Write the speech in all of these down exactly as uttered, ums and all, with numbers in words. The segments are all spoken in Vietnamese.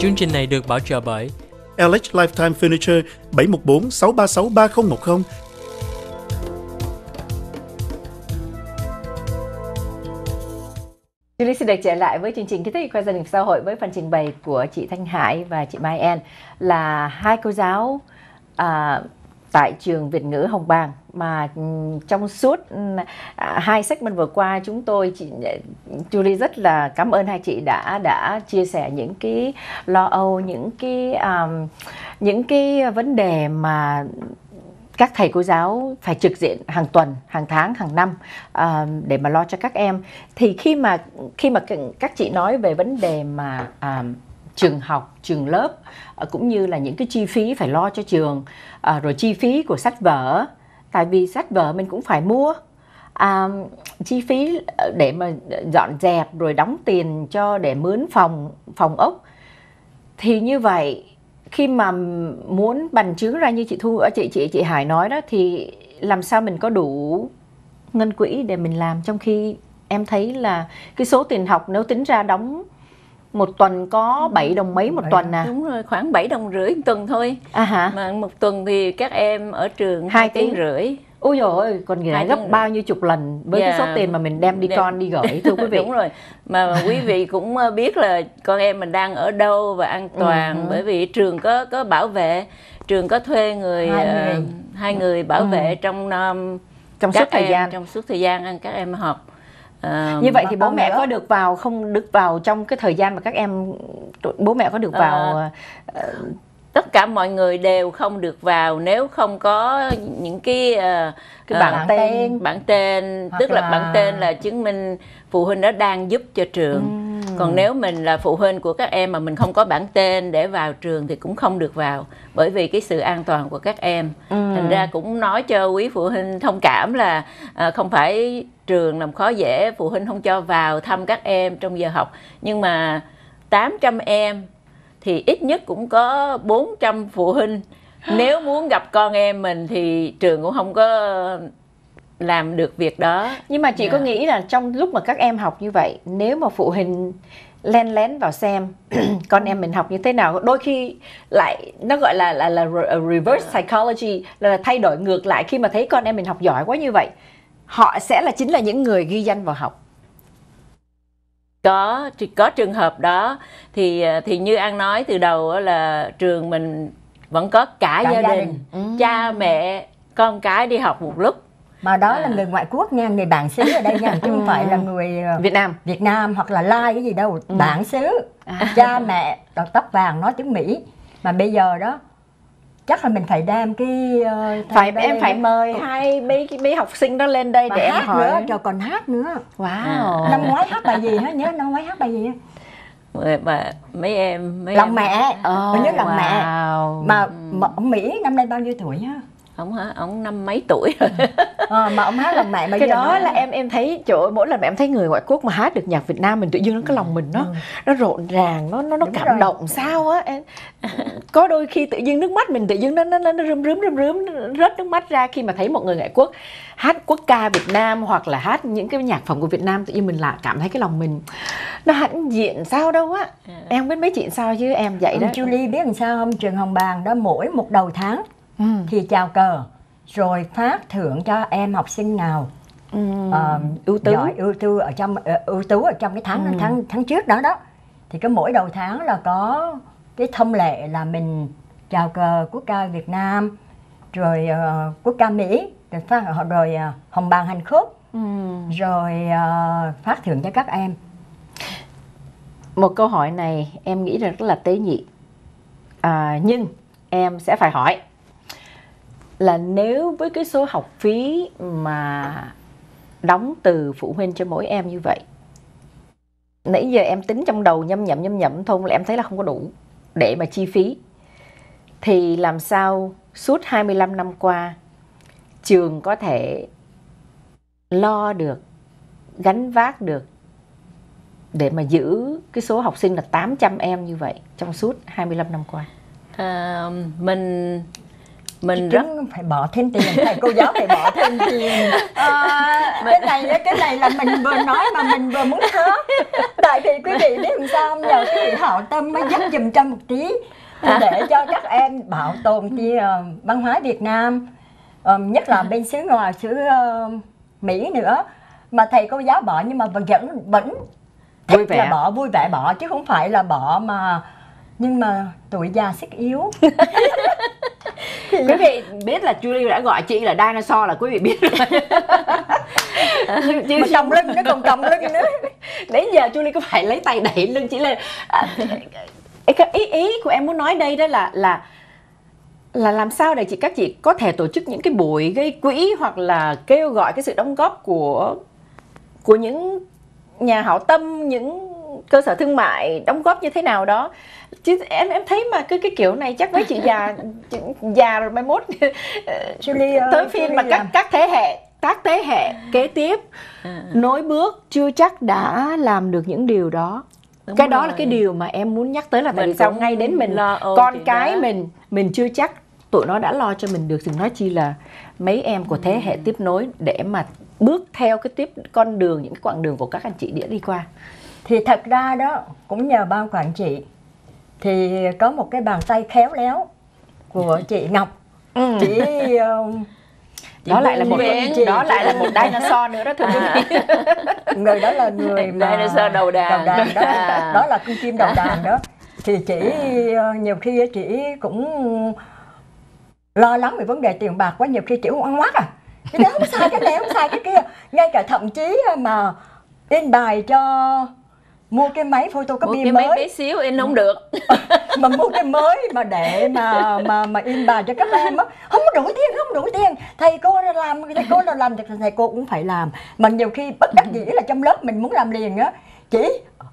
Chương trình này được bảo trợ bởi lờ hát Lifetime Furniture bảy một bốn sáu ba sáu ba không một không. Julie xin được trở lại với chương trình Kiến thức khoa gia đình xã hội với phần trình bày của chị Thanh Hải và chị Mai Ann, là hai cô giáo à, tại trường Việt ngữ Hồng Bàng mà trong suốt à, hai segment vừa qua chúng tôi chị Julie rất là cảm ơn hai chị đã đã chia sẻ những cái lo âu, những cái um, những cái vấn đề mà các thầy cô giáo phải trực diện hàng tuần, hàng tháng, hàng năm uh, để mà lo cho các em. Thì khi mà khi mà các chị nói về vấn đề mà uh, trường học, trường lớp uh, cũng như là những cái chi phí phải lo cho trường, uh, rồi chi phí của sách vở, tại vì sách vở mình cũng phải mua, uh, chi phí để mà dọn dẹp rồi đóng tiền cho để mướn phòng phòng ốc, thì như vậy khi mà muốn bành trướng ra như chị Thu, chị chị chị Hải nói đó, thì làm sao mình có đủ ngân quỹ để mình làm, trong khi em thấy là cái số tiền học nếu tính ra đóng một tuần có bảy đồng mấy một tuần à? Đúng rồi, khoảng bảy đồng rưỡi một tuần thôi. À hả? Mà một tuần thì các em ở trường hai tiếng rưỡi. Ôi dồi ôi, còn gửi gấp bao nhiêu chục lần với yeah. cái số tiền mà mình đem đi đem. con đi gửi, thưa quý vị. Đúng rồi, mà quý vị cũng biết là con em mình đang ở đâu và an toàn, ừ. bởi vì trường có có bảo vệ, trường có thuê người hai người, uh, hai người bảo ừ. vệ trong um, trong suốt thời em, gian trong suốt thời gian các em học. Uh, như vậy thì bố mẹ nữa. có được vào không được vào trong cái thời gian mà các em, bố mẹ có được vào uh, uh, tất cả mọi người đều không được vào nếu không có những cái, uh, cái bảng uh, tên bảng tên Hoặc tức là... là bảng tên là chứng minh phụ huynh đó đang giúp cho trường. uhm. Còn nếu mình là phụ huynh của các em mà mình không có bảng tên để vào trường thì cũng không được vào, bởi vì cái sự an toàn của các em. uhm. Thành ra cũng nói cho quý phụ huynh thông cảm là uh, không phải trường làm khó dễ phụ huynh không cho vào thăm các em trong giờ học, nhưng mà tám trăm em thì ít nhất cũng có bốn trăm phụ huynh nếu muốn gặp con em mình thì trường cũng không có làm được việc đó. Nhưng mà chị yeah. có nghĩ là trong lúc mà các em học như vậy, nếu mà phụ huynh len lén vào xem con em mình học như thế nào, đôi khi lại nó gọi là là là reverse psychology, là thay đổi ngược lại, khi mà thấy con em mình học giỏi quá như vậy, họ sẽ là chính là những người ghi danh vào học. Có có trường hợp đó, thì thì như An nói từ đầu là trường mình vẫn có cả, cả gia, gia đình, đình. Ừ. cha mẹ con cái đi học một lúc. Mà đó à. là người ngoại quốc nha, người bản xứ ở đây nha, chứ không phải là người Việt Nam Việt Nam hoặc là Lai cái gì đâu, ừ. bản xứ. à. Cha mẹ đầu tóc vàng nói tiếng Mỹ. Mà bây giờ đó chắc là mình phải đem cái uh, phải em phải mời hai mấy mấy học sinh đó lên đây mà để hát em hỏi nữa, rồi còn hát nữa. Wow. Năm ngoái hát bài gì hả? Nhớ năm ngoái hát bài gì hả? Mà mấy em mấy lòng em... mẹ, oh, nhớ lòng wow. mẹ. Mà, mà ông Mỹ năm nay bao nhiêu tuổi hả? Ông hả? Ông năm mấy tuổi rồi. à, mà ông hát lòng mẹ bây cái giờ đó nó... là em em thấy chỗ mỗi lần mà em thấy người ngoại quốc mà hát được nhạc Việt Nam mình tự nhiên nó cái lòng mình nó ừ. nó rộn ràng, nó nó nó cảm rồi. động sao á em. Có đôi khi tự nhiên nước mắt mình tự nhiên nó nó nó rơm rớm rơm rớm rớt nước mắt ra khi mà thấy một người ngoại quốc hát quốc ca Việt Nam hoặc là hát những cái nhạc phẩm của Việt Nam, tự nhiên mình lại cảm thấy cái lòng mình nó hãnh diện sao đâu á. yeah. Em biết mấy chuyện sao chứ em vậy đó. Julie biết làm sao không? Trường Hồng Bàng đó mỗi một đầu tháng ừ. thì chào cờ rồi phát thưởng cho em học sinh nào ừ. uh, ưu tú giỏi, ưu tú ở trong uh, ưu tú ở trong cái tháng ừ. tháng tháng trước đó đó, thì cái mỗi đầu tháng là có cái thông lệ là mình chào cờ quốc ca Việt Nam, rồi uh, quốc ca Mỹ, rồi phát rồi uh, Hồng Bàng hành khúc, ừ. rồi uh, phát thưởng cho các em. Một câu hỏi này em nghĩ rất là tế nhị, à, nhưng em sẽ phải hỏi là nếu với cái số học phí mà đóng từ phụ huynh cho mỗi em như vậy, nãy giờ em tính trong đầu nhâm nhẩm nhâm nhẩm thôi là em thấy là không có đủ để mà chi phí, thì làm sao suốt hai mươi lăm năm qua trường có thể lo được, gánh vác được để mà giữ cái số học sinh là tám trăm em như vậy trong suốt hai mươi lăm năm qua? À, mình mình chứ rất phải bỏ thêm tiền, thầy cô giáo phải bỏ thêm tiền. À, cái này cái này là mình vừa nói mà mình vừa muốn khóc. Tại vì quý vị biết làm sao không? Nhờ quý vị hảo tâm mới giúp giùm cho một tí để cho các em bảo tồn cái uh, văn hóa Việt Nam, uh, nhất là bên xứ ngoài, xứ uh, Mỹ nữa. Mà thầy cô giáo bỏ nhưng mà vẫn vẫn vui vẻ, là bỏ vui vẻ bỏ chứ không phải là bỏ mà nhưng mà tuổi già sức yếu. Quý vị biết là Julie đã gọi chị là dinosaur là quý vị biết rồi. Mà còng lưng nó còn còng lưng nữa. Đến giờ Julie có phải lấy tay đẩy lưng chị lên. À, ý ý của em muốn nói đây đó là là là làm sao để chị các chị có thể tổ chức những cái buổi gây quỹ hoặc là kêu gọi cái sự đóng góp của của những nhà hảo tâm, những cơ sở thương mại đóng góp như thế nào đó. Chứ em em thấy mà cứ cái kiểu này chắc với chị già già rồi mai mốt tới phiên mà các các thế hệ các thế hệ kế tiếp à. nối bước chưa chắc đã làm được những điều đó. Đúng cái rồi. Đó là cái điều mà em muốn nhắc tới là tại vì sao ngay đến mình lo con cái đó. mình mình chưa chắc tụi nó đã lo cho mình được, đừng nói chi là mấy em của thế hệ tiếp nối để mà bước theo cái tiếp con đường, những cái quãng đường của các anh chị đã đi qua. Thì thật ra đó cũng nhờ ban quản trị thì có một cái bàn tay khéo léo của chị Ngọc. Ừ. Chị, uh, chị đó lại là một chị, đó lại là một dinosaur nữa đó thưa quý vị. Người đó là người mà dinosaur đầu đàn, đầu đàn đó, à. Đó là con chim đầu đàn đó. Thì chị uh, nhiều khi chị cũng lo lắng về vấn đề tiền bạc quá, nhiều khi chị cũng ăn ngoắt à. Cái đó không sai cái này, không sai cái kia. Ngay cả thậm chí mà in bài cho mua cái máy photocopy mua cái mới máy bé xíu in không được. Mà mua cái mới mà để mà mà mà in bài cho các em á, không đủ tiền, không đủ tiền. Thầy cô là làm, thầy cô là làm thì thầy cô cũng phải làm. Mà nhiều khi bất đắc dĩ là trong lớp mình muốn làm liền á, chỉ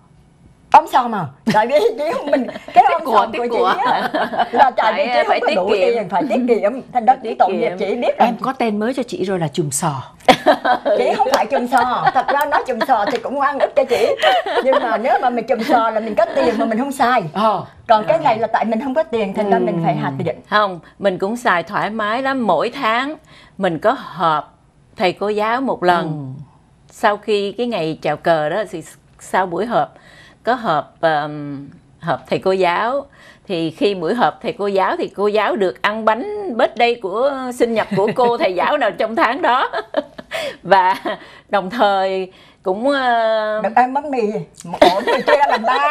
ông sao mà tại vì chị mình cái ông của, của chị của. Á, là tại vì chị không có đủ kiệm. tiền, phải tiết kiệm. Thành ra cái tội nghiệp chị biết em có tên mới cho chị rồi là chùm sò. Chị không phải chùm sò, thật ra nói chùm sò thì cũng oan ức cho chị, nhưng mà nếu mà mình chùm sò là mình có tiền mà mình không xài. Ờ. Còn cái này là tại mình không có tiền, thành ra mình phải hạ định. Không, mình cũng xài thoải mái lắm. Mỗi tháng mình có họp thầy cô giáo một lần. Ừ. Sau khi cái ngày chào cờ đó thì sau buổi họp có họp um, họp thầy cô giáo. Thì khi buổi họp thầy cô giáo thì cô giáo được ăn bánh birthday của sinh nhật của cô thầy giáo nào trong tháng đó. Và đồng thời cũng uh... được ăn bánh mì một ổ thì chia ra làm ba.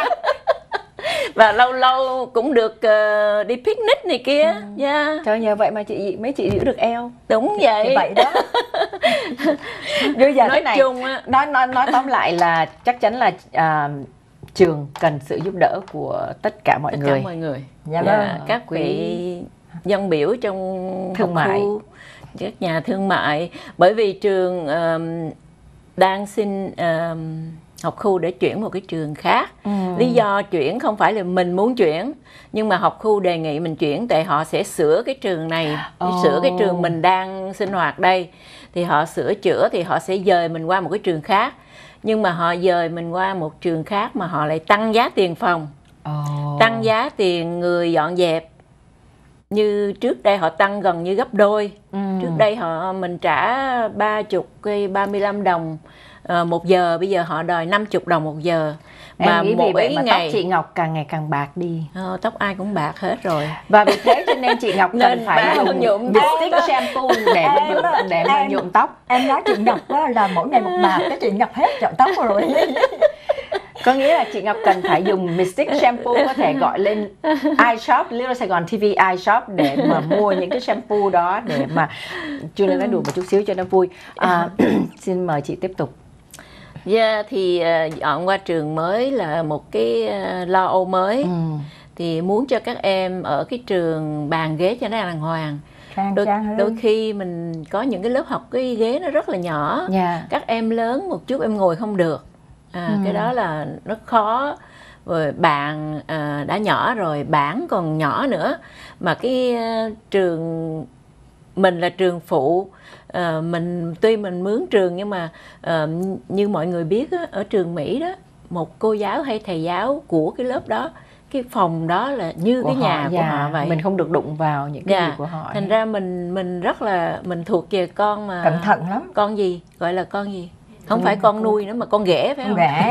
Và lâu lâu cũng được uh, đi picnic này kia. Ừ. Yeah. Trời, nhờ vậy mà chị mấy chị giữ được eo. Đúng vậy. Thì vậy đó. Bây giờ nói này, chung á, nói nói nói tóm lại là chắc chắn là uh, trường cần sự giúp đỡ của tất cả mọi tất người. Cả mọi người. Dạ Và vâng. Các vị dân biểu trong thương mại, khu, các nhà thương mại, bởi vì trường um, đang xin um, học khu để chuyển một cái trường khác. Ừ. Lý do chuyển không phải là mình muốn chuyển, nhưng mà học khu đề nghị mình chuyển tại họ sẽ sửa cái trường này, oh. sửa cái trường mình đang sinh hoạt đây. Thì họ sửa chữa thì họ sẽ dời mình qua một cái trường khác. Nhưng mà họ dời mình qua một trường khác mà họ lại tăng giá tiền phòng, oh. tăng giá tiền người dọn dẹp. Như trước đây họ tăng gần như gấp đôi. Ừ. Trước đây họ mình trả ba mươi, ba mươi lăm đồng uh, một giờ, bây giờ họ đòi năm mươi đồng một giờ. Em mà nghĩ mỗi vì vậy mà ngày tóc chị Ngọc càng ngày càng bạc đi. Ờ, tóc ai cũng bạc hết rồi. Và vì thế cho nên chị Ngọc cần phải dùng nhuộm stick shampoo để mà nhuộm, để mà nhuộm tóc. Em nói chị Ngọc đó là mỗi ngày một bạc, cái chị Ngọc hết chọn tóc rồi. Có nghĩa là chị Ngọc cần phải dùng Mystic shampoo, có thể gọi lên iShop, Little Saigon ti vi iShop để mà mua những cái shampoo đó để mà Julie nói đùa một chút xíu cho nó vui. À, xin mời chị tiếp tục. Yeah, thì uh, dọn qua trường mới là một cái uh, lo âu mới. Ừ. Thì muốn cho các em ở cái trường bàn ghế cho nó đàng hoàng. Đôi, đôi khi mình có những cái lớp học cái ghế nó rất là nhỏ. Yeah. Các em lớn một chút em ngồi không được. À, ừ. Cái đó là rất khó. Rồi bạn à, đã nhỏ rồi, bảng còn nhỏ nữa. Mà cái uh, trường mình là trường phụ, à, mình tuy mình mướn trường nhưng mà à, như mọi người biết á, ở trường Mỹ đó, một cô giáo hay thầy giáo của cái lớp đó, cái cái phòng đó là như Của cái nhà họ, của dạ. họ vậy. Mình không được đụng vào những cái Dạ. gì của họ. Thành ra mình mình rất là mình thuộc về con mà Cẩn thận lắm. con gì gọi là con gì không phải con nuôi nữa mà con ghẻ phải Con không? ghẻ.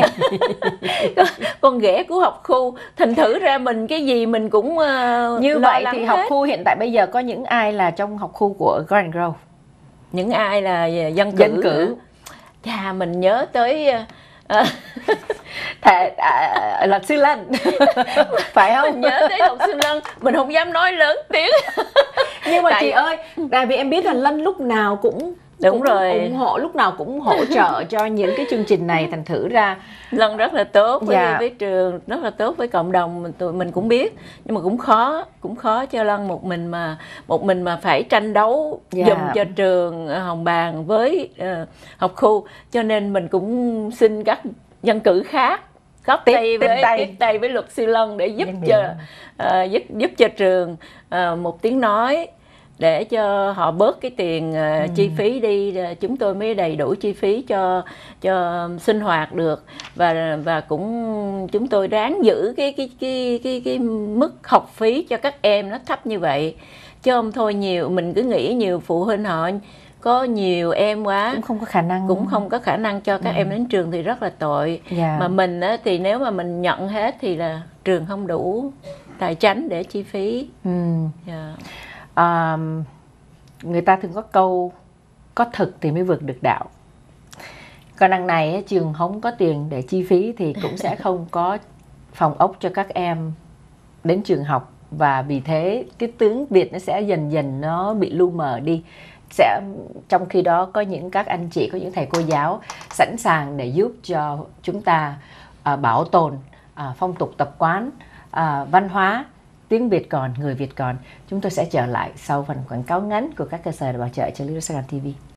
Con ghẻ của học khu. Thành thử ra mình cái gì mình cũng uh, Như lo vậy lắng thì học hết. khu hiện tại bây giờ có những ai là trong học khu của Garden Grove? Những ai là dân cử, Dân cử. Chà, mình nhớ tới uh, Thà, à, luật sư Lân phải không? mình nhớ tới luật sư Lân, mình không dám nói lớn tiếng. Nhưng mà Tại- chị ơi, tại vì em biết là Lân lúc nào cũng Đúng cũng rồi. ủng hộ, lúc nào cũng hỗ trợ cho những cái chương trình này, thành thử ra Lân rất là tốt với, Dạ. với trường, rất là tốt với cộng đồng, mình tụi mình cũng biết, nhưng mà cũng khó, cũng khó cho Lân một mình mà một mình mà phải tranh đấu Dạ. giùm cho trường Hồng Bàng với uh, học khu, cho nên mình cũng xin các dân cử khác góp Tiếp- tay tiếp với tay. tiếp tay với luật sư Lân để giúp Dân cho biểu. ờ, giúp giúp cho trường ờ, một tiếng nói, để cho họ bớt cái tiền ờ, Ừ. chi phí đi, ờ, chúng tôi mới đầy đủ chi phí cho cho sinh hoạt được, và và cũng chúng tôi ráng giữ cái cái cái cái cái mức học phí cho các em nó thấp như vậy, chứ không thôi nhiều mình cứ nghĩ nhiều phụ huynh họ có nhiều em quá cũng không có khả năng. cũng không có khả năng cho các em đến trường thì rất là tội. Dạ. Mà mình á, thì nếu mà mình nhận hết thì là trường không đủ tài chánh để chi phí. Ừ. Dạ. À, người ta thường có câu có thực thì mới vượt được đạo. Còn đằng này á, trường không có tiền để chi phí thì cũng sẽ không có phòng ốc cho các em đến trường học, và vì thế cái tướng Việt nó sẽ dần dần nó bị lu mờ đi. Sẽ trong khi đó có những các anh chị, có những thầy cô giáo sẵn sàng để giúp cho chúng ta à, bảo tồn à, phong tục tập quán, à, văn hóa, tiếng Việt còn, người Việt còn. Chúng tôi sẽ trở lại sau phần quảng cáo ngắn của các cơ sở để bảo trợ cho Little Saigon ti vi.